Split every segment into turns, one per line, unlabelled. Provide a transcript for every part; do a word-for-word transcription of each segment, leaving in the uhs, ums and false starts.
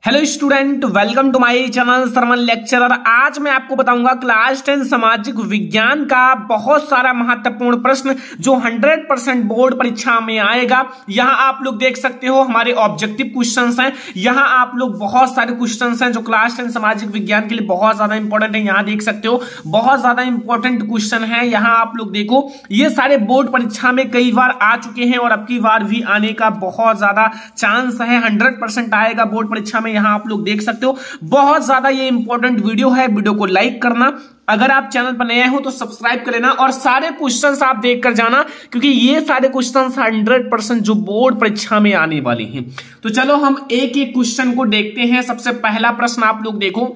Hello student, welcome to my channel sermon lecturer. आज मैं आपको बताऊंगा क्लास टेन सामाजिक विज्ञान का बहुत सारा महत्वपूर्ण प्रश्न जो हंड्रेड परसेंट बोर्ड परीक्षा में आएगा। यहां आप लोग देख सकते हो हमारे ऑब्जेक्टिव क्वेश्चंस हैं। यहां आप लोग बहुत सारे क्वेश्चंस हैं जो क्लास टेन सामाजिक विज्ञान के लिए बहुत ज्यादा इंपॉर्टेंट है। यहां देख सकते हो बहुत ज्यादा इंपॉर्टेंट क्वेश्चन है। यहां आप लोग देखो ये सारे बोर्ड परीक्षा में कई बार आ चुके हैं और अब की बार भी आने का बहुत ज्यादा चांस है। हंड्रेड परसेंट आएगा बोर्ड परीक्षा में। यहां आप लोग देख सकते हो बहुत ज्यादा ये इंपॉर्टेंट वीडियो है। वीडियो को लाइक करना, अगर आप चैनल पर नए हो तो सब्सक्राइब कर लेना और सारे क्वेश्चंस आप देख कर जाना, क्योंकि ये सारे क्वेश्चंस हंड्रेड परसेंट जो बोर्ड परीक्षा में आने वाले हैं। तो चलो हम एक एक क्वेश्चन को देखते हैं। सबसे पहला प्रश्न आप लोग देखो,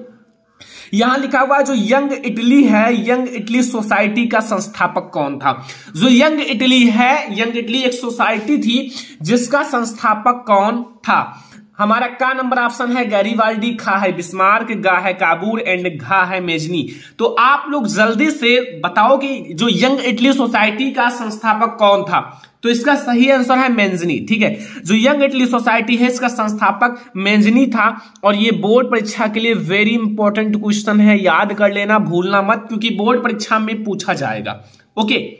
यहां लिखा हुआ जो यंग इटली है, यंग इटली सोसाइटी का संस्थापक कौन था? जो यंग इटली है, यंग इटली एक सोसाइटी थी जिसका संस्थापक कौन था? हमारा का नंबर ऑप्शन है गैरीवाल्डी, खा है बिस्मार्क, गा है काबूर एंड घा है मेजनी। तो आप लोग जल्दी से बताओ कि जो यंग इटली सोसाइटी का संस्थापक कौन था? तो इसका सही आंसर है मेंजनी। ठीक है, जो यंग इटली सोसाइटी है इसका संस्थापक मेंजनी था। और ये बोर्ड परीक्षा के लिए वेरी इंपॉर्टेंट क्वेश्चन है, याद कर लेना, भूलना मत, क्योंकि बोर्ड परीक्षा में पूछा जाएगा। ओके,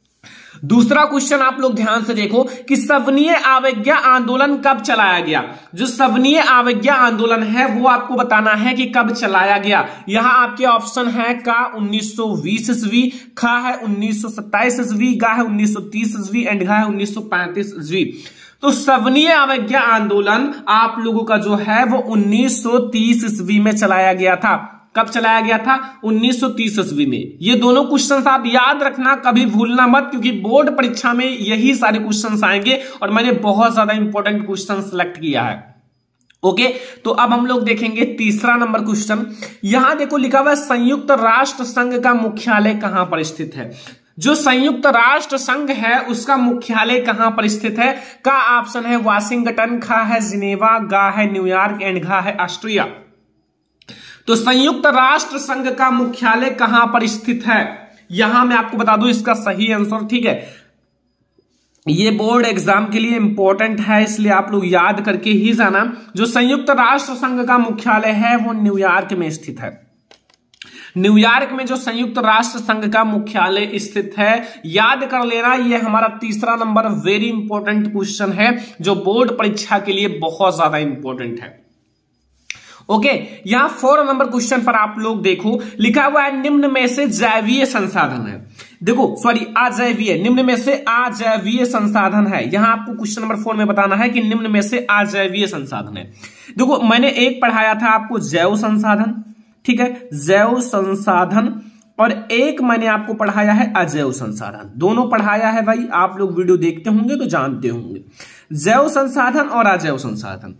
दूसरा क्वेश्चन आप लोग ध्यान से देखो कि सवनीय अवज्ञा आंदोलन कब चलाया गया? जो सवनीय अवज्ञा आंदोलन है वो आपको बताना है कि कब चलाया गया। यहां आपके ऑप्शन है का उन्नीस सौ बीस ईस्वी, खा है उन्नीस सौ सत्ताईस ईस्वी, गा है उन्नीस सौ तीस ईस्वी एंड घा है उन्नीस सौ पैंतीस ईस्वी। तो सवनीय अवज्ञा आंदोलन आप लोगों का जो है वो उन्नीस सौ तीस ईस्वी में चलाया गया था। कब चलाया गया था? उन्नीस सौ तीस ईस्वी में। ये दोनों क्वेश्चंस आप याद रखना, कभी भूलना मत, क्योंकि बोर्ड परीक्षा में यही सारे क्वेश्चंस आएंगे और मैंने बहुत ज्यादा इंपॉर्टेंट क्वेश्चन सिलेक्ट किया है। ओके, तो अब हम लोग देखेंगे तीसरा नंबर क्वेश्चन। यहां देखो लिखा हुआ है संयुक्त राष्ट्र संघ का मुख्यालय कहां पर स्थित है? जो संयुक्त राष्ट्र संघ है उसका मुख्यालय कहां पर स्थित है? का ऑप्शन है वाशिंगटन, खा है जिनेवा, गा है न्यूयॉर्क एंड घा है ऑस्ट्रिया। तो संयुक्त राष्ट्र संघ का मुख्यालय कहां पर स्थित है? यहां मैं आपको बता दूं इसका सही आंसर। ठीक है, ये बोर्ड एग्जाम के लिए इंपॉर्टेंट है, इसलिए आप लोग याद करके ही जाना। जो संयुक्त राष्ट्र संघ का मुख्यालय है वो न्यूयॉर्क में स्थित है। न्यूयॉर्क में जो संयुक्त राष्ट्र संघ का मुख्यालय स्थित है, याद कर लेना। ये हमारा तीसरा नंबर वेरी इंपॉर्टेंट क्वेश्चन है जो बोर्ड परीक्षा के लिए बहुत ज्यादा इंपॉर्टेंट है। ओके okay, यहां फोर नंबर क्वेश्चन पर आप लोग देखो लिखा हुआ है निम्न में से जैवीय संसाधन है। देखो सॉरी अजैवीय, निम्न में से अजैवीय संसाधन है। यहां आपको क्वेश्चन नंबर फोर में बताना है कि निम्न में से अजैवीय संसाधन है। देखो मैंने एक पढ़ाया था आपको जैव संसाधन, ठीक है, जैव संसाधन, और एक मैंने आपको पढ़ाया है अजैव संसाधन। दोनों पढ़ाया है भाई, आप लोग वीडियो देखते होंगे तो जानते होंगे, जैव संसाधन और अजैव संसाधन।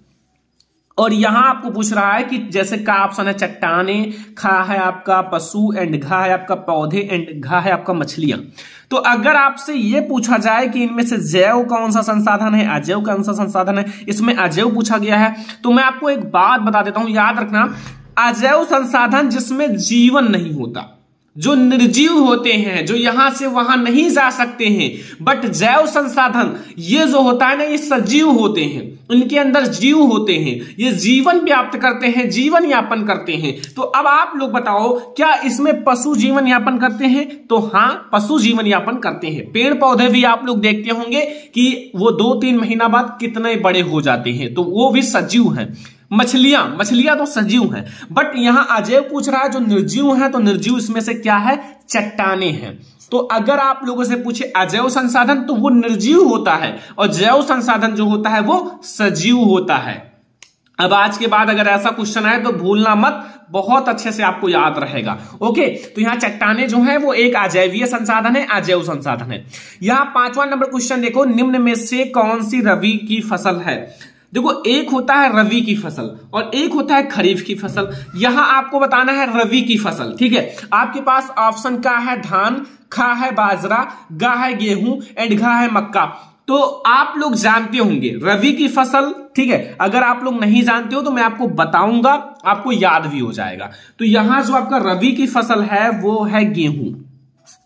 और यहां आपको पूछ रहा है कि जैसे का ऑप्शन है चट्टाने, खा है आपका पशु एंड घा है आपका पौधे एंड घा है आपका मछलियां। तो अगर आपसे यह पूछा जाए कि इनमें से जैव कौन सा संसाधन है, अजैव कौन सा संसाधन है, इसमें अजैव पूछा गया है, तो मैं आपको एक बात बता देता हूं, याद रखना। अजैव संसाधन जिसमें जीवन नहीं होता, जो निर्जीव होते हैं, जो यहां से वहां नहीं जा सकते हैं। बट जैव संसाधन ये जो होता है ना, ये सजीव होते हैं, इनके अंदर जीव होते हैं, ये जीवन व्याप्त करते हैं, जीवन यापन करते हैं। तो अब आप लोग बताओ क्या इसमें पशु जीवन यापन करते हैं? तो हाँ, पशु जीवन यापन करते हैं। पेड़ पौधे भी आप लोग देखते होंगे कि वो दो तीन महीना बाद कितने बड़े हो जाते हैं, तो वो भी सजीव हैं। मछलियां मछलियां तो सजीव हैं, बट यहां अजैव पूछ रहा है जो निर्जीव है, तो निर्जीव इसमें से क्या है? चट्टाने हैं। तो अगर आप लोगों से पूछे अजैव संसाधन तो वो निर्जीव होता है, और जैव संसाधन जो होता है वो सजीव होता है। अब आज के बाद अगर ऐसा क्वेश्चन आए तो भूलना मत, बहुत अच्छे से आपको याद रहेगा। ओके, तो यहाँ चट्टाने जो है वो एक अजैवीय संसाधन है, अजैव संसाधन है। यहाँ पांचवा नंबर क्वेश्चन देखो, निम्न में से कौन सी रबी की फसल है? देखो एक होता है रबी की फसल और एक होता है खरीफ की फसल। यहां आपको बताना है रबी की फसल। ठीक है, आपके पास ऑप्शन का है धान, खा है बाजरा, गा है गेहूं एंड घा है मक्का। तो आप लोग जानते होंगे रबी की फसल, ठीक है। अगर आप लोग नहीं जानते हो तो मैं आपको बताऊंगा, आपको याद भी हो जाएगा। तो यहां जो आपका रबी की फसल है वो है गेहूं।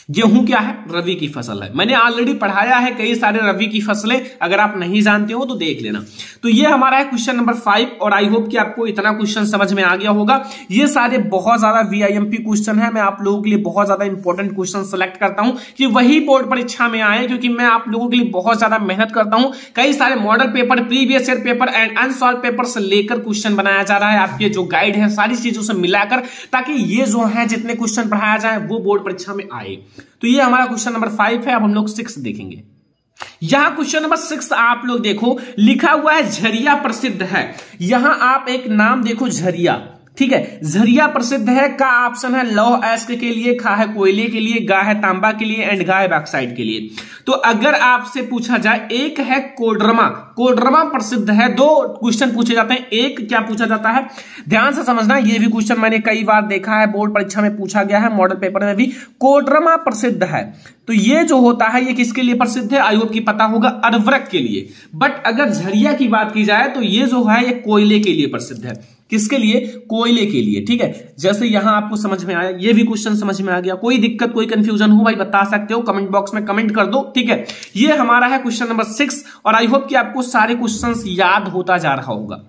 गेहूं क्या है? रबी की फसल है। मैंने ऑलरेडी पढ़ाया है कई सारे रबी की फसलें, अगर आप नहीं जानते हो तो देख लेना। तो ये हमारा है क्वेश्चन नंबर फाइव, और आई होप कि आपको इतना क्वेश्चन समझ में आ गया होगा। ये सारे बहुत ज्यादा वीआईएमपी क्वेश्चन है, मैं आप लोगों के लिए बहुत ज्यादा इंपॉर्टेंट क्वेश्चन सेलेक्ट करता हूं कि वही बोर्ड परीक्षा में आए, क्योंकि मैं आप लोगों के लिए बहुत ज्यादा मेहनत करता हूं। कई सारे model paper, previous year paper and unsolved paper से लेकर क्वेश्चन बनाया जा रहा है, आपके जो गाइड है सारी चीजों से मिलाकर, ताकि ये जो है जितने क्वेश्चन पढ़ाया जाए वो बोर्ड परीक्षा में आए। तो ये हमारा क्वेश्चन नंबर फाइव है। अब हम लोग सिक्स देखेंगे। यहां क्वेश्चन नंबर सिक्स आप लोग देखो, लिखा हुआ है झरिया प्रसिद्ध है। यहां आप एक नाम देखो, झरिया, ठीक है, झरिया प्रसिद्ध है का ऑप्शन है लौह अयस्क के लिए, खा है कोयले के लिए, गा है तांबा के लिए एंड गा है बॉक्साइट के लिए। तो अगर आपसे पूछा जाए, एक है कोडरमा, कोडरमा प्रसिद्ध है। दो क्वेश्चन पूछे जाते हैं, एक क्या पूछा जाता है, ध्यान से समझना, ये भी क्वेश्चन मैंने कई बार देखा है, बोर्ड परीक्षा में पूछा गया है, मॉडल पेपर में भी। कोडरमा प्रसिद्ध है, तो ये जो होता है ये किसके लिए प्रसिद्ध है? आई होप की पता होगा, अर्वरक के लिए। बट अगर झरिया की बात की जाए तो ये जो है ये कोयले के लिए प्रसिद्ध है। किसके लिए? कोयले के लिए, ठीक है। जैसे यहां आपको समझ में आया, ये भी क्वेश्चन समझ में आ गया। कोई दिक्कत, कोई कंफ्यूजन हो भाई बता सकते हो, कमेंट बॉक्स में कमेंट कर दो, ठीक है। ये हमारा है क्वेश्चन नंबर सिक्स, और आई होप कि आपको सारे क्वेश्चंस याद होता जा रहा होगा।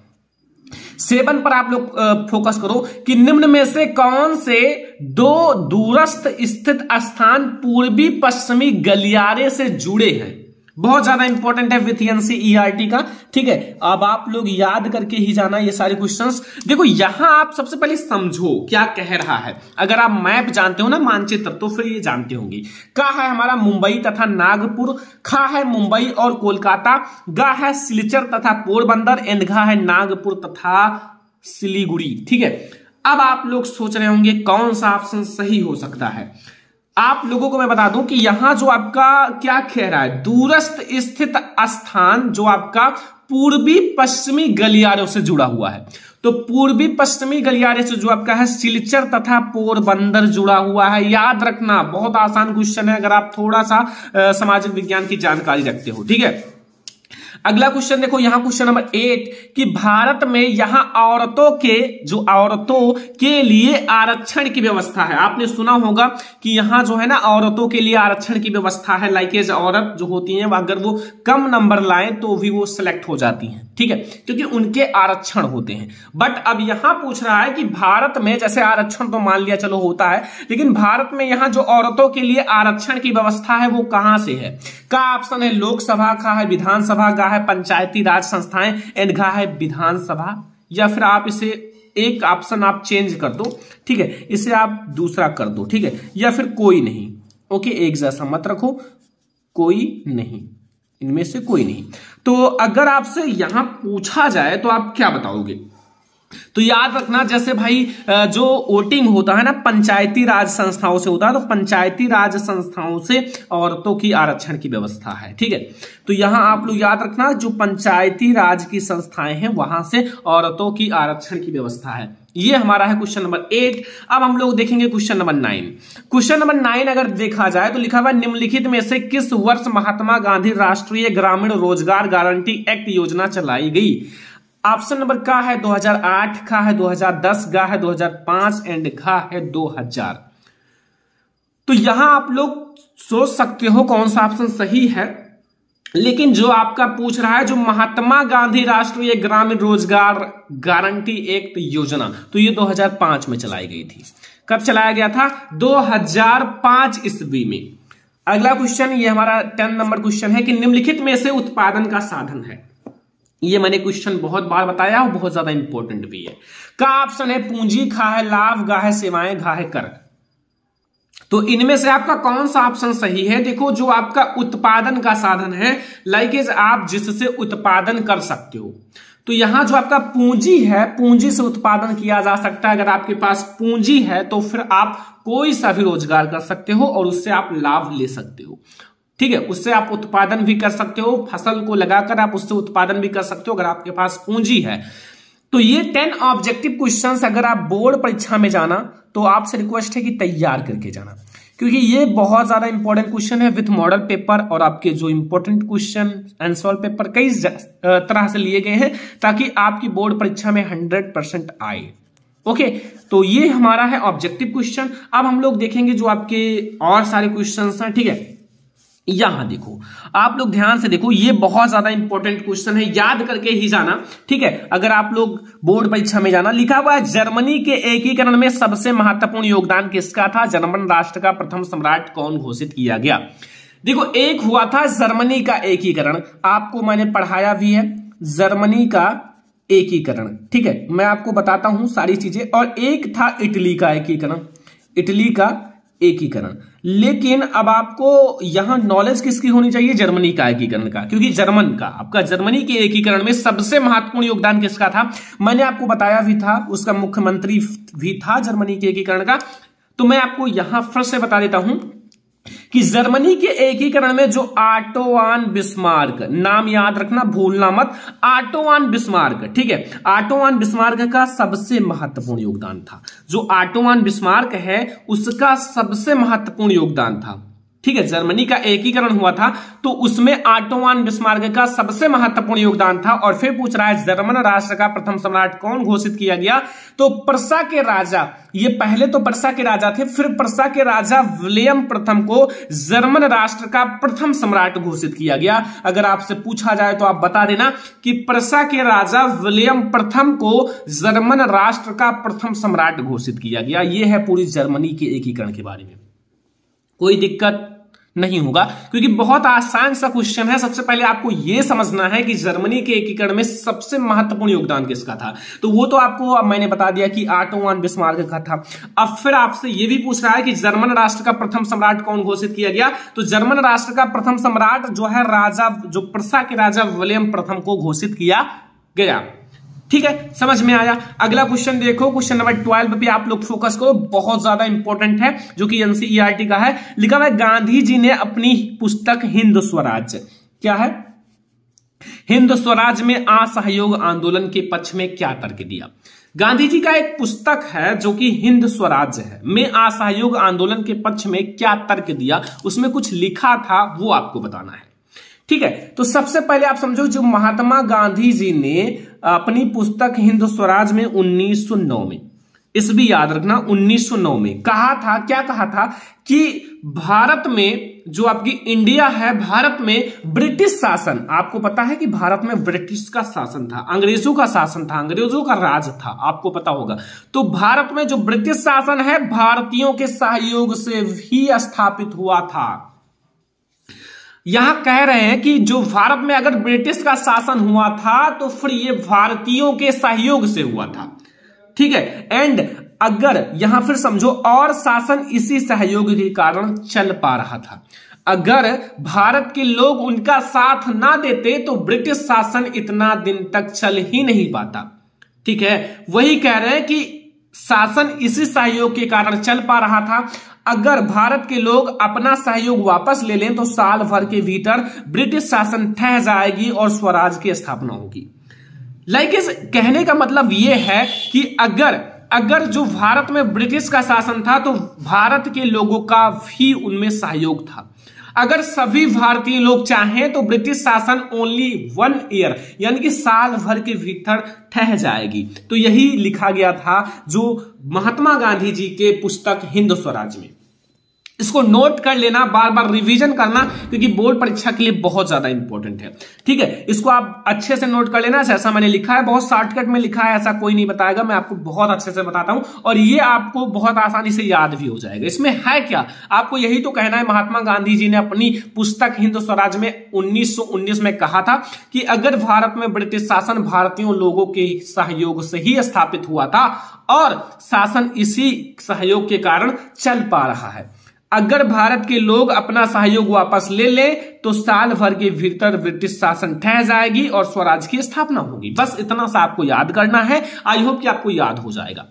सेवन पर आप लोग फोकस करो कि निम्न में से कौन से दो दूरस्थ स्थित स्थान पूर्वी पश्चिमी गलियारे से जुड़े हैं? बहुत ज्यादा इंपॉर्टेंट है विथ एनसीईआरटी का, ठीक है। अब आप लोग याद करके ही जाना ये सारे क्वेश्चंस। देखो यहां आप सबसे पहले समझो क्या कह रहा है। अगर आप मैप जानते हो ना, मानचित्र, तो फिर ये जानते होंगे। का है हमारा मुंबई तथा नागपुर, खा है मुंबई और कोलकाता, गा है सिलचर तथा पोरबंदर एंड घा है नागपुर तथा सिलीगुड़ी, ठीक है। अब आप लोग सोच रहे होंगे कौन सा ऑप्शन सही हो सकता है। आप लोगों को मैं बता दूं कि यहां जो आपका क्या कह रहा है, दूरस्थ स्थित स्थान जो आपका पूर्वी पश्चिमी गलियारों से जुड़ा हुआ है। तो पूर्वी पश्चिमी गलियारे से जो आपका है सिलचर तथा पोरबंदर जुड़ा हुआ है। याद रखना, बहुत आसान क्वेश्चन है अगर आप थोड़ा सा सामाजिक विज्ञान की जानकारी रखते हो, ठीक है। अगला क्वेश्चन देखो, यहां क्वेश्चन नंबर एट कि भारत में यहां औरतों के जो औरतों के लिए आरक्षण की व्यवस्था है। आपने सुना होगा कि यहां जो है ना औरतों के लिए आरक्षण की व्यवस्था है। लाइक एज औरत जो होती हैं अगर वो कम नंबर लाएं तो भी वो सिलेक्ट हो जाती हैं, ठीक है, क्योंकि उनके आरक्षण होते हैं। बट अब यहां पूछ रहा है कि भारत में, जैसे आरक्षण तो मान लिया चलो होता है, लेकिन भारत में यहां जो औरतों के लिए आरक्षण की व्यवस्था है वो कहां से है? का ऑप्शन है लोकसभा, खा है विधानसभा, गा है पंचायती राज संस्थाएं एंड घा है विधानसभा, या फिर आप इसे एक ऑप्शन आप चेंज कर दो, ठीक है, इसे आप दूसरा कर दो, ठीक है, या फिर कोई नहीं। ओके, एक जैसा मत रखो, कोई नहीं, इनमें से कोई नहीं। तो अगर आपसे यहां पूछा जाए तो आप क्या बताओगे? तो याद रखना, जैसे भाई जो वोटिंग होता है ना पंचायती राज संस्थाओं से होता है, तो पंचायती राज संस्थाओं से औरतों की आरक्षण की व्यवस्था है, ठीक है। तो यहां आप लोग याद रखना, जो पंचायती राज की संस्थाएं हैं वहां से औरतों की आरक्षण की व्यवस्था है। ये हमारा है क्वेश्चन नंबर एट। अब हम लोग देखेंगे question number nine. Question number nine अगर देखा जाए तो लिखा हुआ निम्नलिखित में से किस वर्ष महात्मा गांधी राष्ट्रीय ग्रामीण रोजगार गारंटी एक्ट योजना चलाई गई? ऑप्शन नंबर का है दो हज़ार आठ, खा है दो हज़ार दस, गा है दो हज़ार पाँच एंड घा है दो हज़ार। तो यहां आप लोग सोच सकते हो कौन सा ऑप्शन सही है, लेकिन जो आपका पूछ रहा है जो महात्मा गांधी राष्ट्रीय ग्रामीण रोजगार गारंटी एक्ट योजना, तो ये दो हज़ार पाँच में चलाई गई थी। कब चलाया गया था? दो हज़ार पाँच ईस्वी में। अगला क्वेश्चन, ये हमारा टेन नंबर क्वेश्चन है कि निम्नलिखित में से उत्पादन का साधन है। ये मैंने क्वेश्चन बहुत बार बताया और बहुत ज्यादा इंपॉर्टेंट भी है। का ऑप्शन है पूंजी, खा है लाभ, गा है सेवाएं, घा है कर। तो इनमें से आपका कौन सा ऑप्शन सही है? देखो, जो आपका उत्पादन का साधन है, लाइक एज आप जिससे उत्पादन कर सकते हो, तो यहां जो आपका पूंजी है, पूंजी से उत्पादन किया जा सकता है। अगर आपके पास पूंजी है तो फिर आप कोई सा भी रोजगार कर सकते हो और उससे आप लाभ ले सकते हो, ठीक है। उससे आप उत्पादन भी कर सकते हो, फसल को लगाकर आप उससे उत्पादन भी कर सकते हो अगर आपके पास पूंजी है। तो ये टेन ऑब्जेक्टिव क्वेश्चंस अगर आप बोर्ड परीक्षा में जाना तो आपसे रिक्वेस्ट है कि तैयार करके जाना, क्योंकि ये बहुत ज्यादा इंपॉर्टेंट क्वेश्चन है विथ मॉडल पेपर, और आपके जो इंपॉर्टेंट क्वेश्चन आंसर पेपर कई तरह से लिए गए हैं ताकि आपकी बोर्ड परीक्षा में हंड्रेड परसेंट आए। ओके, तो ये हमारा है ऑब्जेक्टिव क्वेश्चन। अब हम लोग देखेंगे जो आपके और सारे क्वेश्चंस हैं, ठीक है। यहां देखो, आप लोग ध्यान से देखो, ये बहुत ज्यादा इंपॉर्टेंट क्वेश्चन है, याद करके ही जाना, ठीक है। अगर आप लोग बोर्ड परीक्षा में जाना, लिखा हुआ है जर्मनी के एकीकरण में सबसे महत्वपूर्ण योगदान किसका था? जर्मन राष्ट्र का प्रथम सम्राट कौन घोषित किया गया? देखो, एक हुआ था जर्मनी का एकीकरण, आपको मैंने पढ़ाया भी है, जर्मनी का एकीकरण, ठीक है। मैं आपको बताता हूं सारी चीजें। और एक था इटली का एकीकरण, इटली का एकीकरण। लेकिन अब आपको यहां नॉलेज किसकी होनी चाहिए? जर्मनी का एकीकरण का, क्योंकि जर्मन का आपका जर्मनी के एकीकरण में सबसे महत्वपूर्ण योगदान किसका था? मैंने आपको बताया भी था, उसका मुख्यमंत्री भी था जर्मनी के एकीकरण का। तो मैं आपको यहां फिर से बता देता हूं कि जर्मनी के एकीकरण में जो ऑटो वान बिस्मार्क, नाम याद रखना, भूलना मत, ऑटो वान बिस्मार्क, ठीक है, ऑटो वान बिस्मार्क का सबसे महत्वपूर्ण योगदान था। जो ऑटो वान बिस्मार्क है उसका सबसे महत्वपूर्ण योगदान था, ठीक है। जर्मनी का एकीकरण हुआ था तो उसमें ऑटो वान बिस्मार्क का सबसे महत्वपूर्ण योगदान था। और फिर पूछ रहा है जर्मन राष्ट्र का प्रथम सम्राट कौन घोषित किया गया? तो पर्सा के राजा, ये पहले तो पर्सा के राजा थे, फिर पर्सा के राजा विलियम प्रथम को जर्मन राष्ट्र का प्रथम सम्राट घोषित किया गया। अगर आपसे पूछा जाए तो आप बता देना कि पर्सा के राजा विलियम प्रथम को जर्मन राष्ट्र का प्रथम सम्राट घोषित किया गया। यह है पूरी जर्मनी के एकीकरण के बारे में। कोई दिक्कत नहीं होगा, क्योंकि बहुत आसान सा क्वेश्चन है। सबसे पहले आपको यह समझना है कि जर्मनी के एकीकरण में सबसे महत्वपूर्ण योगदान किसका था, तो वो तो आपको अब मैंने बता दिया कि ऑटो वान बिस्मार्क का था। अब फिर आपसे यह भी पूछ रहा है कि जर्मन राष्ट्र का प्रथम सम्राट कौन घोषित किया गया? तो जर्मन राष्ट्र का प्रथम सम्राट जो है राजा, जो पर्सा के राजा विलियम प्रथम को घोषित किया गया, ठीक है। समझ में आया? अगला क्वेश्चन देखो, क्वेश्चन नंबर ट्वेल्व पे आप लोग फोकस करो, बहुत ज्यादा इंपॉर्टेंट है, जो कि एनसीईआरटी का है। लिखा हुआ है गांधी जी ने अपनी पुस्तक हिंद स्वराज, क्या है? हिंद स्वराज में असहयोग आंदोलन के पक्ष में क्या तर्क दिया? गांधी जी का एक पुस्तक है जो कि हिंद स्वराज है, में असहयोग आंदोलन के पक्ष में क्या तर्क दिया, उसमें कुछ लिखा था, वो आपको बताना है, ठीक है। तो सबसे पहले आप समझो, जो महात्मा गांधी जी ने अपनी पुस्तक हिंद स्वराज में उन्नीस सौ नौ में, इस भी याद रखना, उन्नीस सौ नौ में कहा था, क्या कहा था कि भारत में, जो आपकी इंडिया है, भारत में ब्रिटिश शासन, आपको पता है कि भारत में ब्रिटिश का शासन था, अंग्रेजों का शासन था, अंग्रेजों का राज था, आपको पता होगा। तो भारत में जो ब्रिटिश शासन है भारतीयों के सहयोग से भी स्थापित हुआ था। यहां कह रहे हैं कि जो भारत में अगर ब्रिटिश का शासन हुआ था तो फिर ये भारतीयों के सहयोग से हुआ था, ठीक है। एंड अगर यहां फिर समझो, और शासन इसी सहयोग के कारण चल पा रहा था। अगर भारत के लोग उनका साथ ना देते तो ब्रिटिश शासन इतना दिन तक चल ही नहीं पाता, ठीक है। वही कह रहे हैं कि शासन इसी सहयोग के कारण चल पा रहा था। अगर भारत के लोग अपना सहयोग वापस ले लें तो साल भर के भीतर ब्रिटिश शासन ठह जाएगी और स्वराज की स्थापना होगी। लाइक इस कहने का मतलब यह है कि अगर अगर जो भारत में ब्रिटिश का शासन था तो भारत के लोगों का भी उनमें सहयोग था। अगर सभी भारतीय लोग चाहें तो ब्रिटिश शासन ओनली वन ईयर यानी कि साल भर के भीतर ठह जाएगी। तो यही लिखा गया था जो महात्मा गांधी जी के पुस्तक हिंद स्वराज में। इसको नोट कर लेना, बार बार रिवीजन करना, क्योंकि बोर्ड परीक्षा के लिए बहुत ज्यादा इंपॉर्टेंट है, ठीक है। इसको आप अच्छे से नोट कर लेना, जैसा मैंने लिखा है, बहुत शॉर्टकट में लिखा है, ऐसा कोई नहीं बताएगा, मैं आपको बहुत अच्छे से बताता हूं और ये आपको बहुत आसानी से याद भी हो जाएगा। इसमें है क्या, आपको यही तो कहना है, महात्मा गांधी जी ने अपनी पुस्तक हिंद स्वराज में उन्नीस सौ उन्नीस में कहा था कि अगर भारत में ब्रिटिश शासन भारतीयों लोगों के सहयोग से ही स्थापित हुआ था और शासन इसी सहयोग के कारण चल पा रहा है। अगर भारत के लोग अपना सहयोग वापस ले लें तो साल भर के भीतर ब्रिटिश शासन ठह जाएगी और स्वराज की स्थापना होगी। बस इतना सा आपको याद करना है। आई होप कि आपको याद हो जाएगा।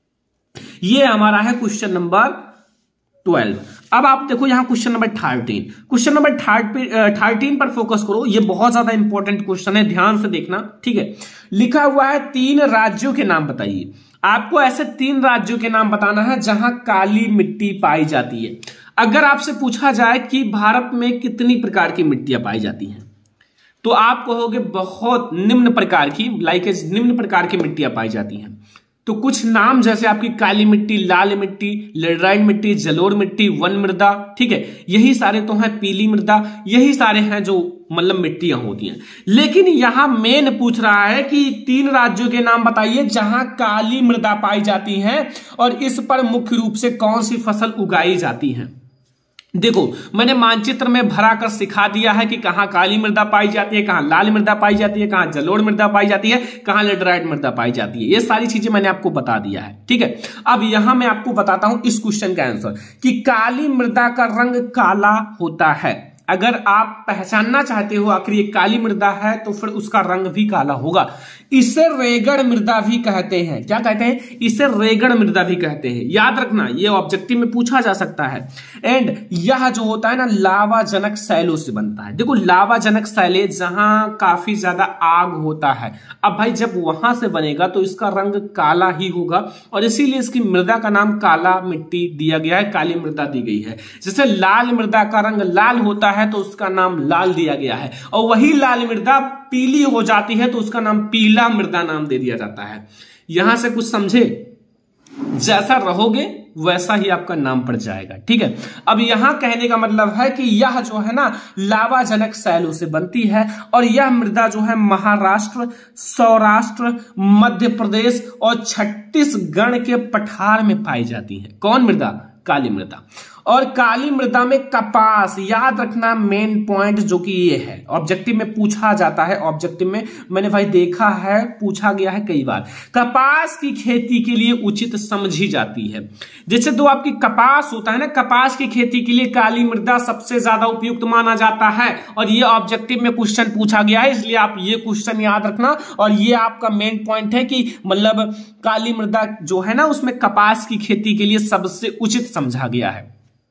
ये हमारा है क्वेश्चन नंबर ट्वेल्व। अब आप देखो यहां question number thirteen. Question number thirteen पर फोकस करो, ये बहुत ज्यादा इंपॉर्टेंट क्वेश्चन है, ध्यान से देखना, ठीक है। लिखा हुआ है तीन राज्यों के नाम बताइए। आपको ऐसे तीन राज्यों के नाम बताना है जहां काली मिट्टी पाई जाती है। अगर आपसे पूछा जाए कि भारत में कितनी प्रकार की मिट्टियां पाई जाती हैं तो आप कहोगे बहुत निम्न प्रकार की, लाइक निम्न प्रकार की मिट्टियां पाई जाती हैं। तो कुछ नाम जैसे आपकी काली मिट्टी, लाल मिट्टी, लेटराइट मिट्टी, जलोढ़ मिट्टी, वन मृदा, ठीक है, यही सारे तो हैं, पीली मृदा, यही सारे हैं जो मतलब मिट्टियां होती हैं। लेकिन यहां मेन पूछ रहा है कि तीन राज्यों के नाम बताइए जहां काली मृदा पाई जाती है और इस पर मुख्य रूप से कौन सी फसल उगाई जाती है। देखो मैंने मानचित्र में भरा कर सिखा दिया है कि कहां काली मृदा पाई जाती है, कहां लाल मृदा पाई जाती है, कहां जलोढ़ मृदा पाई जाती है, कहां लेटराइट मृदा पाई जाती है। ये सारी चीजें मैंने आपको बता दिया है, ठीक है। अब यहां मैं आपको बताता हूं इस क्वेश्चन का आंसर कि काली मृदा का रंग काला होता है। अगर आप पहचानना चाहते हो आखिर ये काली मृदा है तो फिर उसका रंग भी काला होगा। इसे रेगड़ मृदा भी कहते हैं। क्या कहते हैं? इसे रेगड़ मृदा भी कहते हैं। याद रखना, ये ऑब्जेक्टिव में पूछा जा सकता है। एंड यह जो होता है ना, लावा जनक शैलों से बनता है। देखो लावा जनक शैले जहां काफी ज्यादा आग होता है, अब भाई जब वहां से बनेगा तो इसका रंग काला ही होगा और इसीलिए इसकी मृदा का नाम काला मिट्टी दिया गया है, काली मृदा दी गई है। जैसे लाल मृदा का रंग लाल होता है तो उसका नाम लाल दिया गया है, और वही लाल मृदा पीली हो जाती है तो उसका नाम पीला मृदा नाम दे दिया जाता है। यहां से कुछ समझे? जैसा रहोगे वैसा ही आपका नाम पड़ जाएगा, ठीक है। अब यहां कहने का मतलब है कि यह जो है ना लावा जनक शैलों से बनती है और यह मृदा जो है महाराष्ट्र, सौराष्ट्र, मध्य प्रदेश और छत्तीसगढ़ के पठार में पाई जाती है। कौन मृदा? काली मृदा। और काली मृदा में कपास, याद रखना मेन पॉइंट जो कि ये है, ऑब्जेक्टिव में पूछा जाता है। ऑब्जेक्टिव में मैंने भाई देखा है, पूछा गया है कई बार। कपास की खेती के लिए उचित समझी जाती है। जैसे तो आपकी कपास होता है ना, कपास की खेती के लिए काली मृदा सबसे ज्यादा उपयुक्त माना जाता है और ये ऑब्जेक्टिव में क्वेश्चन पूछा गया है, इसलिए आप ये क्वेश्चन याद रखना। और ये आपका मेन पॉइंट है कि मतलब काली मृदा जो है ना उसमें कपास की खेती के लिए सबसे उचित समझा गया है।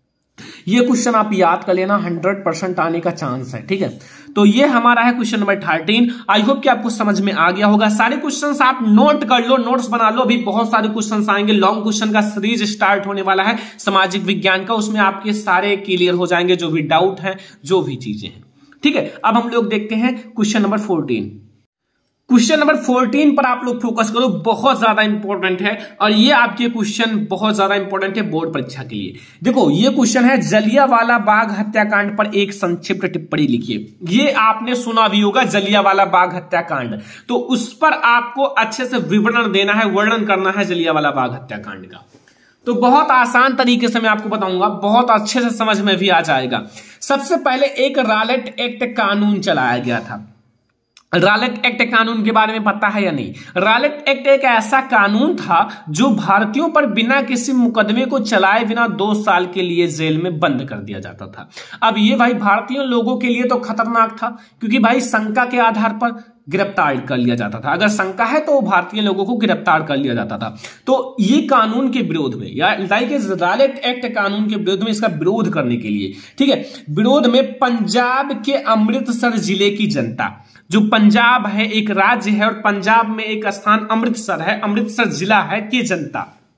ये क्वेश्चन आप याद कर लेना, हंड्रेड परसेंट आने का चांस है, ठीक है। तो ये हमारा है question number thirteen. I hope कि आपको समझ में आ गया होगा। सारे क्वेश्चंस आप नोट कर लो, नोट्स बना लो। अभी बहुत सारे क्वेश्चंस आएंगे, लॉन्ग क्वेश्चन का सीरीज स्टार्ट होने वाला है सामाजिक विज्ञान का, उसमें आपके सारे क्लियर हो जाएंगे जो भी डाउट है, जो भी चीजें हैं, ठीक है। अब हम लोग देखते हैं question number fourteen. Question number fourteen पर आप लोग फोकस करो, बहुत ज्यादा इंपॉर्टेंट है और ये आपके क्वेश्चन बहुत ज्यादा इंपॉर्टेंट है बोर्ड परीक्षा के लिए। देखो ये क्वेश्चन है, जलियांवाला बाग हत्याकांड पर एक संक्षिप्त टिप्पणी लिखिए। ये आपने सुना भी होगा, जलियांवाला बाग हत्याकांड, तो उस पर आपको अच्छे से विवरण देना है, वर्णन करना है जलियांवाला बाग हत्याकांड का। तो बहुत आसान तरीके से मैं आपको बताऊंगा, बहुत अच्छे से समझ में भी आ जाएगा। सबसे पहले एक रॉलेट एक्ट कानून चलाया गया था। रॉलेट एक्ट कानून के बारे में पता है या नहीं? रॉलेट एक्ट एक ऐसा कानून था जो भारतीयों पर बिना किसी मुकदमे को चलाए बिना दो साल के लिए जेल में बंद कर दिया जाता था। अब ये भाई भारतीय लोगों के लिए तो खतरनाक था, क्योंकि भाई शंका के आधार पर गिरफ्तार कर लिया जाता था। अगर शंका है तो भारतीय लोगों को गिरफ्तार कर लिया जाता था। तो ये कानून के विरोध में, या लाइक रॉलेट एक्ट कानून के विरोध में, इसका विरोध करने के लिए, ठीक है, विरोध में पंजाब के अमृतसर जिले की जनता, जो पंजाब है एक राज्य है और पंजाब में एक स्थान अमृतसर है, अमृतसर जिला है, की जनता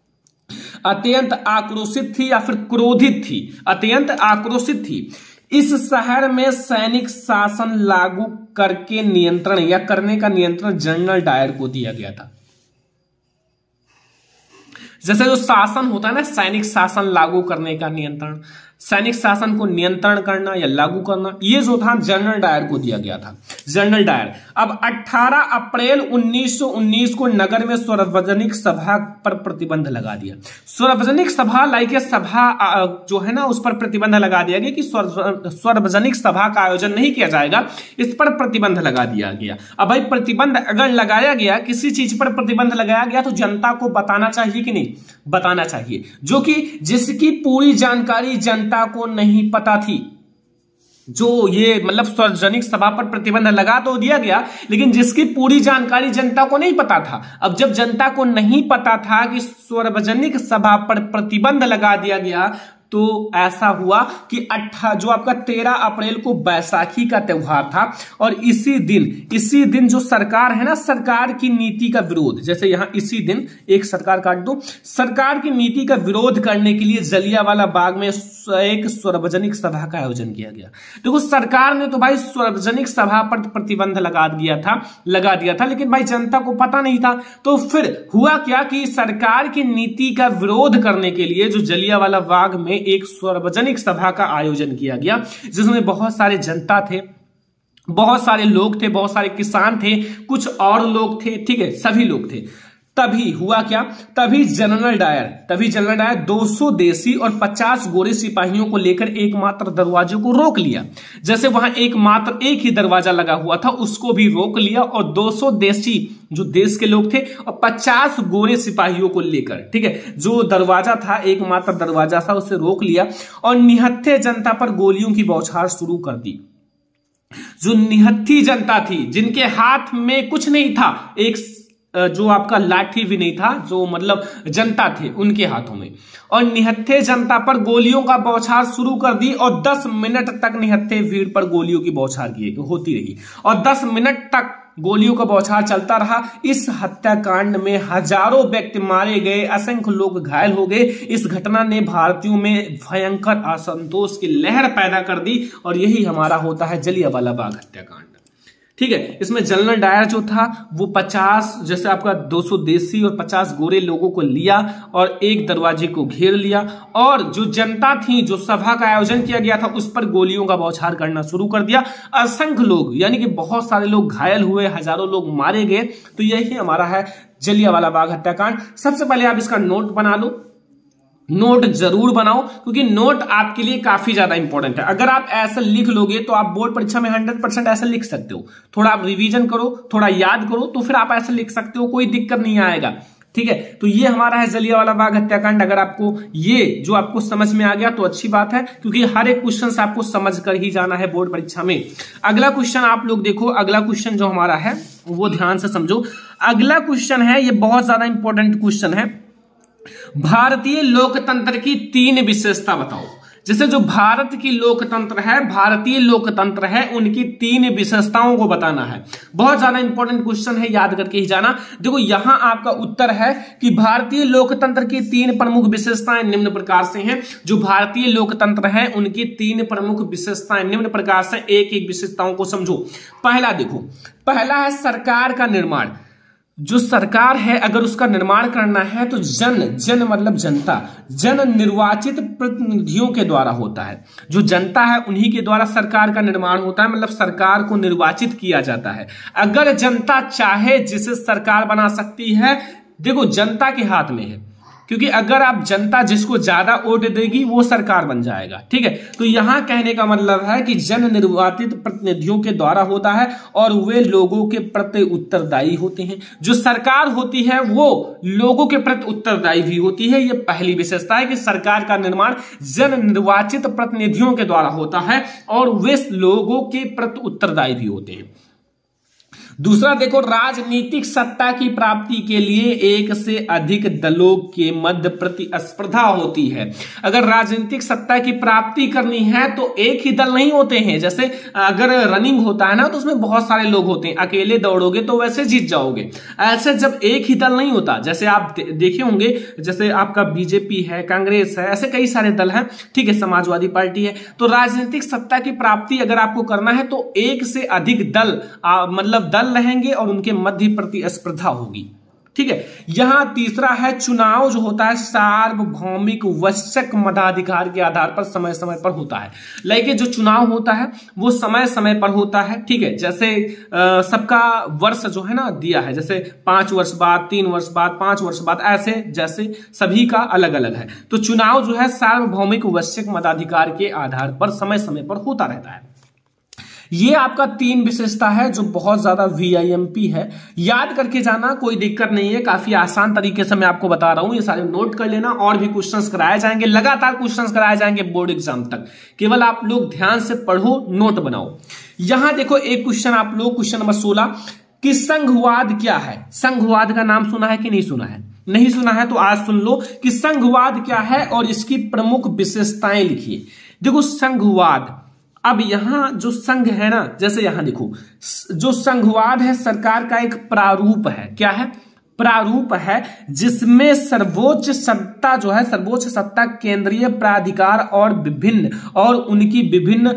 अत्यंत आक्रोशित थी या फिर क्रोधित थी, अत्यंत आक्रोशित थी। इस शहर में सैनिक शासन लागू करके नियंत्रण या करने का नियंत्रण जनरल डायर को दिया गया था। जैसे जो शासन होता है ना, सैनिक शासन लागू करने का नियंत्रण, सैनिक शासन को नियंत्रण करना या लागू करना, ये जो था जनरल डायर को दिया गया था, जनरल डायर। अब अठारह अप्रैल उन्नीस सौ उन्नीस को नगर में सार्वजनिक सभा पर प्रतिबंध लगा दिया। सार्वजनिक सभा लाइक सभा जो है ना उस पर प्रतिबंध लगा दिया गया कि सार्वजनिक सभा का आयोजन नहीं किया जाएगा, इस पर प्रतिबंध लगा दिया गया। अब भाई प्रतिबंध अगर लगाया गया, किसी चीज पर प्रतिबंध लगाया गया तो जनता को बताना चाहिए कि नहीं? बताना चाहिए, जो कि जिसकी पूरी जानकारी जनता को नहीं पता थी। जो ये मतलब सार्वजनिक सभा पर प्रतिबंध लगा तो दिया गया, लेकिन जिसकी पूरी जानकारी जनता को नहीं पता था। अब जब जनता को नहीं पता था कि सार्वजनिक सभा पर प्रतिबंध लगा दिया गया, तो ऐसा हुआ कि अट्ठा जो आपका तेरह अप्रैल को बैसाखी का त्योहार था और इसी दिन इसी दिन जो सरकार है ना, सरकार की नीति का विरोध, जैसे यहां इसी दिन एक सरकार काट दो, सरकार की नीति का विरोध करने के लिए जलियांवाला बाग में एक सार्वजनिक सभा का आयोजन किया गया। देखो सरकार ने तो भाई सार्वजनिक सभा पर प्रतिबंध लगा दिया था लगा दिया था लेकिन भाई जनता को पता नहीं था। तो फिर हुआ क्या कि सरकार की नीति का विरोध करने के लिए जो जलियांवाला बाग में एक सार्वजनिक सभा का आयोजन किया गया, जिसमें बहुत सारे जनता थे, बहुत सारे लोग थे, बहुत सारे किसान थे, कुछ और लोग थे, ठीक है, सभी लोग थे। तभी हुआ क्या, तभी जनरल डायर तभी जनरल डायर दो सौ देसी और पचास गोरे सिपाहियों को लेकर एकमात्र दरवाजे को रोक लिया। जैसे वहां एकमात्र एक ही दरवाजा लगा हुआ था उसको भी रोक लिया और दो सौ देसी जो देश के लोग थे और पचास गोरे सिपाहियों को लेकर, ठीक है, जो दरवाजा था एकमात्र दरवाजा था उसे रोक लिया और निहत्थे जनता पर गोलियों की बौछार शुरू कर दी। जो निहत्थी जनता थी, जिनके हाथ में कुछ नहीं था, एक जो आपका लाठी भी नहीं था, जो मतलब जनता थे उनके हाथों में, और निहत्थे जनता पर गोलियों का बौछार शुरू कर दी और दस मिनट तक निहत्थे भीड़ पर गोलियों की बौछार की होती रही और दस मिनट तक गोलियों का बौछार चलता रहा। इस हत्याकांड में हजारों व्यक्ति मारे गए, असंख्य लोग घायल हो गए। इस घटना ने भारतीयों में भयंकर असंतोष की लहर पैदा कर दी और यही हमारा होता है जलियांवाला बाग हत्याकांड, ठीक है। इसमें जनरल डायर जो था वो पचास जैसे आपका दो सौ देसी और पचास गोरे लोगों को लिया और एक दरवाजे को घेर लिया और जो जनता थी, जो सभा का आयोजन किया गया था, उस पर गोलियों का बौछार करना शुरू कर दिया। असंख्य लोग यानी कि बहुत सारे लोग घायल हुए, हजारों लोग मारे गए। तो यही हमारा है जलियांवाला बाग हत्याकांड। सबसे पहले आप इसका नोट बना लो, नोट जरूर बनाओ क्योंकि नोट आपके लिए काफी ज्यादा इंपॉर्टेंट है। अगर आप ऐसा लिख लोगे तो आप बोर्ड परीक्षा में हंड्रेड परसेंट ऐसा लिख सकते हो। थोड़ा आप रिवीजन करो, थोड़ा याद करो तो फिर आप ऐसा लिख सकते हो, कोई दिक्कत नहीं आएगा, ठीक है। तो ये हमारा है जलियांवाला बाग हत्याकांड। अगर आपको ये जो आपको समझ में आ गया तो अच्छी बात है क्योंकि हर एक क्वेश्चन आपको समझ कर ही जाना है बोर्ड परीक्षा में। अगला क्वेश्चन आप लोग देखो, अगला क्वेश्चन जो हमारा है वो ध्यान से समझो। अगला क्वेश्चन है, ये बहुत ज्यादा इंपॉर्टेंट क्वेश्चन है, भारतीय लोकतंत्र की तीन विशेषता बताओ। जैसे जो भारत की लोकतंत्र है, भारतीय लोकतंत्र है, उनकी तीन विशेषताओं को बताना है। बहुत ज्यादा इंपॉर्टेंट क्वेश्चन है, याद करके ही जाना। देखो यहां आपका उत्तर है कि भारतीय लोकतंत्र की तीन प्रमुख विशेषताएं निम्न प्रकार से हैं। जो भारतीय लोकतंत्र है उनकी तीन प्रमुख विशेषताएं निम्न प्रकार से, एक एक विशेषताओं को समझो। पहला देखो, पहला है सरकार का निर्माण। जो सरकार है अगर उसका निर्माण करना है तो जन जन मतलब जनता, जन निर्वाचित प्रतिनिधियों के द्वारा होता है। जो जनता है उन्हीं के द्वारा सरकार का निर्माण होता है, मतलब सरकार को निर्वाचित किया जाता है। अगर जनता चाहे जिसे सरकार बना सकती है, देखो जनता के हाथ में है, क्योंकि अगर आप जनता जिसको ज्यादा वोट देगी वो सरकार बन जाएगा, ठीक है। तो यहां कहने का मतलब है कि जन निर्वाचित प्रतिनिधियों के द्वारा होता है और वे लोगों के प्रति उत्तरदायी होते हैं। जो सरकार होती है वो लोगों के प्रति उत्तरदायी भी होती है। ये पहली विशेषता है कि सरकार का निर्माण जन निर्वाचित प्रतिनिधियों के द्वारा होता है और वे लोगों के प्रति उत्तरदायी भी होते हैं। दूसरा देखो, राजनीतिक सत्ता की प्राप्ति के लिए एक से अधिक दलों के मध्य प्रतिस्पर्धा होती है। अगर राजनीतिक सत्ता की प्राप्ति करनी है तो एक ही दल नहीं होते हैं। जैसे अगर रनिंग होता है ना तो उसमें बहुत सारे लोग होते हैं, अकेले दौड़ोगे तो वैसे जीत जाओगे। ऐसे जब एक ही दल नहीं होता, जैसे आप देखे होंगे, जैसे आपका बीजेपी है, कांग्रेस है, ऐसे कई सारे दल हैं, ठीक है, समाजवादी पार्टी है। तो राजनीतिक सत्ता की प्राप्ति अगर आपको करना है तो एक से अधिक दल आ, मतलब दल रहेंगे और उनके मध्य प्रतिस्पर्धा होगी, ठीक है। यहां तीसरा है, चुनाव जो होता है सार्वभौमिक वश्यक मताधिकार के आधार पर समय समय पर होता है। लाइक जो चुनाव होता है वो समय समय पर होता है, ठीक है। जैसे आ, सबका वर्ष जो है ना दिया है, जैसे पांच वर्ष बाद, तीन वर्ष बाद, पांच वर्ष बाद, ऐसे जैसे सभी का अलग अलग है। तो चुनाव जो है सार्वभौमिक वश्यक मताधिकार के आधार पर समय समय पर होता रहता है। ये आपका तीन विशेषता है जो बहुत ज्यादा वीआईएमपी है, याद करके जाना, कोई दिक्कत नहीं है। काफी आसान तरीके से मैं आपको बता रहा हूं, ये सारे नोट कर लेना। और भी क्वेश्चंस कराए जाएंगे, लगातार क्वेश्चंस कराए जाएंगे बोर्ड एग्जाम तक, केवल आप लोग ध्यान से पढ़ो, नोट बनाओ। यहां देखो एक क्वेश्चन आप लोग, क्वेश्चन नंबर सोलह, कि संघवाद क्या है। संघवाद का नाम सुना है कि नहीं सुना है? नहीं सुना है तो आज सुन लो कि संघवाद क्या है और इसकी प्रमुख विशेषताएं लिखिए। देखो संघवाद, अब यहां जो संघ है ना, जैसे यहां देखो, जो संघवाद है सरकार का एक प्रारूप है। क्या है? प्रारूप है, जिसमें सर्वोच्च सत्ता जो है, सर्वोच्च सत्ता केंद्रीय प्राधिकार और विभिन्न और उनकी विभिन्न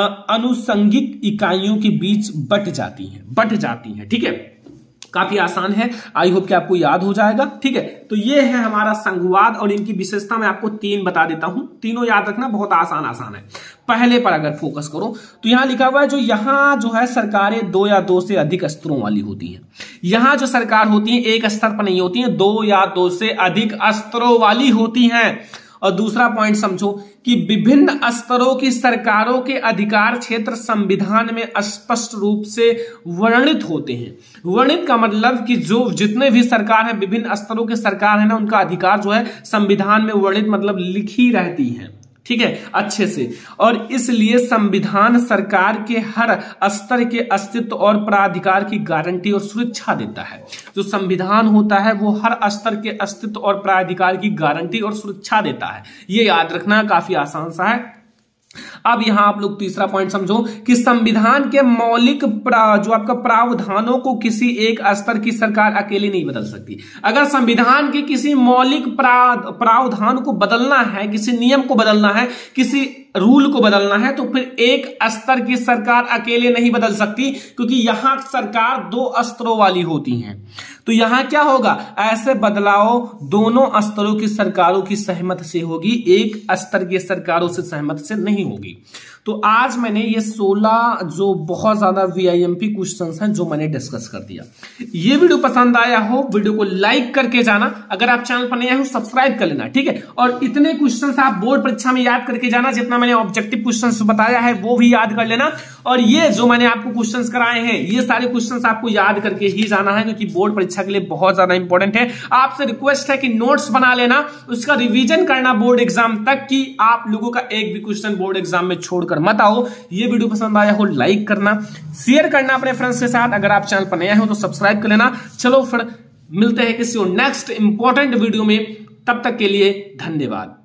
अनुषंगिक इकाइयों के बीच बट जाती हैं बट जाती हैं ठीक है, काफी आसान है, आई होप कि आपको याद हो जाएगा। ठीक है, तो ये है हमारा संघवाद और इनकी विशेषता मैं आपको तीन बता देता हूं, तीनों याद रखना, बहुत आसान आसान है। पहले पर अगर फोकस करो तो यहां लिखा हुआ है, जो यहां जो है सरकारें दो या दो से अधिक स्तरों वाली होती हैं। यहां जो सरकार होती है एक स्तर पर नहीं होती है, दो या दो से अधिक स्तरों वाली होती हैं। और दूसरा पॉइंट समझो कि विभिन्न स्तरों की सरकारों के अधिकार क्षेत्र संविधान में स्पष्ट रूप से वर्णित होते हैं। वर्णित का मतलब कि जो जितने भी सरकार है, विभिन्न स्तरों के सरकार है ना, उनका अधिकार जो है संविधान में वर्णित मतलब लिखी रहती है। ठीक है, अच्छे से। और इसलिए संविधान सरकार के हर स्तर के अस्तित्व और प्राधिकार की गारंटी और सुरक्षा देता है। जो संविधान होता है वो हर स्तर के अस्तित्व और प्राधिकार की गारंटी और सुरक्षा देता है। ये याद रखना, काफी आसान सा है। अब यहां आप लोग तीसरा पॉइंट समझो कि संविधान के मौलिक जो आपका प्रावधानों को किसी एक स्तर की सरकार अकेले नहीं बदल सकती। अगर संविधान के किसी मौलिक प्रावधान को बदलना है, किसी नियम को बदलना है, किसी रूल को बदलना है, तो फिर एक स्तर की सरकार अकेले नहीं बदल सकती, क्योंकि यहां सरकार दो स्तरों वाली होती हैं। तो यहां क्या होगा, ऐसे बदलाव दोनों स्तरों की सरकारों की सहमति से होगी, एक स्तर की सरकारों से सहमति से नहीं होगी। तो आज मैंने ये सोलह जो बहुत ज्यादा वीआईएमपी क्वेश्चंस हैं जो मैंने डिस्कस कर दिया। ये वीडियो पसंद आया हो, वीडियो को लाइक करके जाना, अगर आप चैनल पर नए आए हो सब्सक्राइब कर लेना। ठीक है, और इतने क्वेश्चंस आप बोर्ड परीक्षा में याद करके जाना, जितना मैंने ऑब्जेक्टिव क्वेश्चंस बताया है वो भी याद कर लेना। और ये जो मैंने आपको क्वेश्चंस कराए हैं, ये सारे क्वेश्चंस आपको याद करके ही जाना है, क्योंकि बोर्ड परीक्षा के लिए बहुत ज्यादा इंपॉर्टेंट है। आपसे रिक्वेस्ट है कि नोट्स बना लेना, उसका रिवीजन करना बोर्ड एग्जाम तक, कि आप लोगों का एक भी क्वेश्चन बोर्ड एग्जाम में छोड़कर मत आओ। ये वीडियो पसंद आया हो लाइक करना, शेयर करना अपने फ्रेंड्स के साथ, अगर आप चैनल पर नए हो तो सब्सक्राइब कर लेना। चलो फिर मिलते हैं किसी और नेक्स्ट इंपॉर्टेंट वीडियो में, तब तक के लिए धन्यवाद।